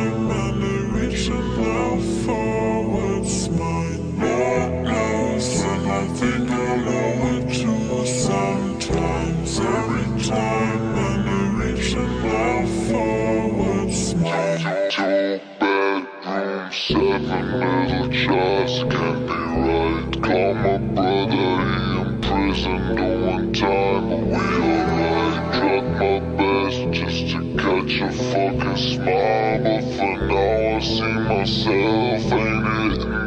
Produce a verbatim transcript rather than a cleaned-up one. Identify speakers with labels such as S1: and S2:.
S1: time, and they reaching out forwards. My Lord knows, and I think I'll owe it to sometimes. Every time, and they reaching out forwards. My
S2: Two bedrooms, seven little jobs, can't be right. Call my brother, he in prison doing time, but we alright. Tried my best just to catch a fucking smile, but for now I see myself, ain't it?